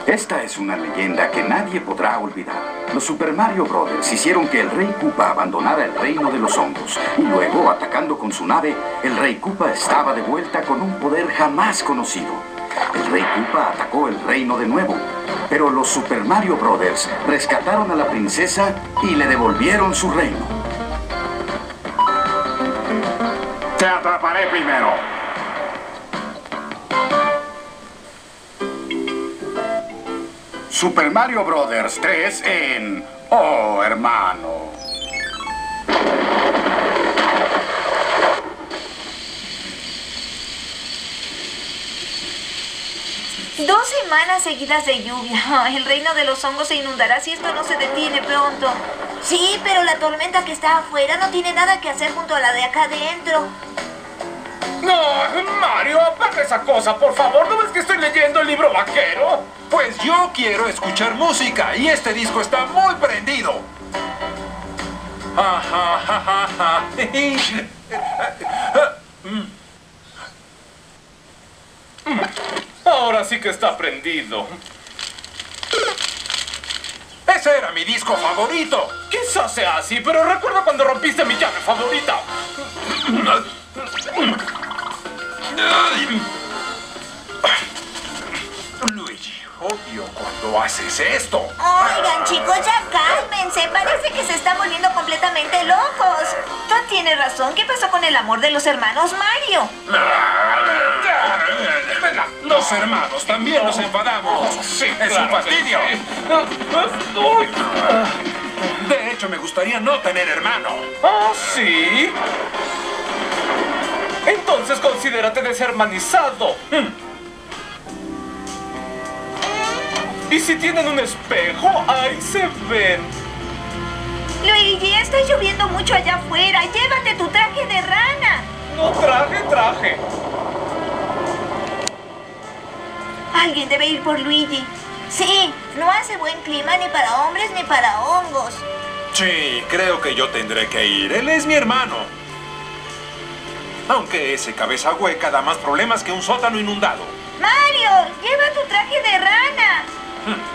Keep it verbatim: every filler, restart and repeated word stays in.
Esta es una leyenda que nadie podrá olvidar. Los Super Mario Brothers hicieron que el Rey Koopa abandonara el reino de los hongos. Y luego, atacando con su nave, el Rey Koopa estaba de vuelta con un poder jamás conocido. El Rey Koopa atacó el reino de nuevo. Pero los Super Mario Brothers rescataron a la princesa y le devolvieron su reino. ¡Te atraparé primero! Super Mario Brothers tres en... ¡Oh, hermano! Dos semanas seguidas de lluvia. El reino de los hongos se inundará si esto no se detiene pronto. Sí, pero la tormenta que está afuera no tiene nada que hacer junto a la de acá adentro. No, Mario, apaga esa cosa, por favor. ¿No ves que estoy leyendo el libro vaquero? Pues yo quiero escuchar música y este disco está muy prendido. Ja, ja, ja, ja, ja. Ahora sí que está prendido. Ese era mi disco favorito. Quizás sea así, pero recuerda cuando rompiste mi llave favorita. Luigi, odio cuando haces esto. Oigan, chicos, ya cálmense. Parece que se están volviendo completamente locos. Todd tiene razón. ¿Qué pasó con el amor de los hermanos Mario? Los hermanos también nos enfadamos. Sí, es claro un fastidio. Sí. De hecho, me gustaría no tener hermano. ¿Ah, sí? Entonces considérate deshermanizado. Y si tienen un espejo, ahí se ven. Luigi, está lloviendo mucho allá afuera. Llévate tu traje de rana. No traje, traje. Alguien debe ir por Luigi. Sí, no hace buen clima ni para hombres ni para hongos. Sí, creo que yo tendré que ir. Él es mi hermano. Aunque ese cabeza hueca da más problemas que un sótano inundado. Mario, lleva tu traje de rana.